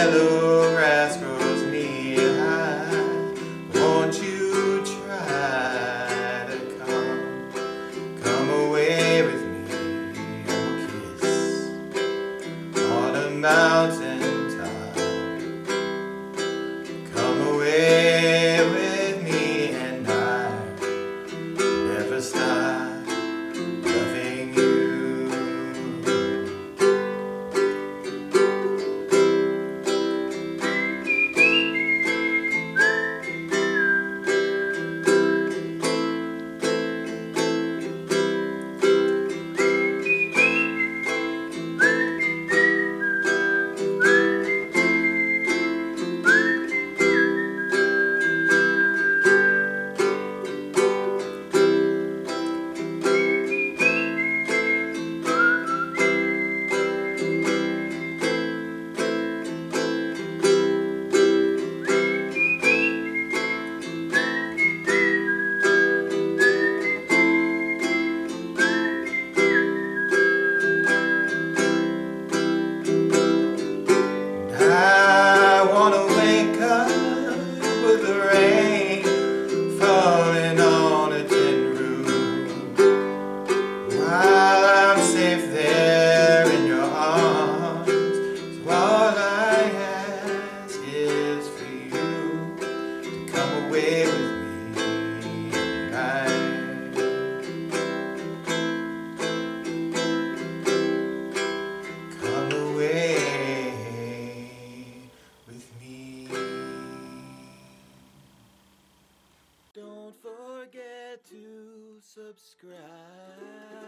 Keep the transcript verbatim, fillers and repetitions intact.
yellow grass grows knee high. Won't you try to come, come away with me and kiss on a mountain top. Come away with me and I never stop loving you. I wanna wake up with the rain falling on a tin roof, while I'm safe there in your arms. So all I ask is for you to come away with me tonight. Come away with me. Don't forget to subscribe.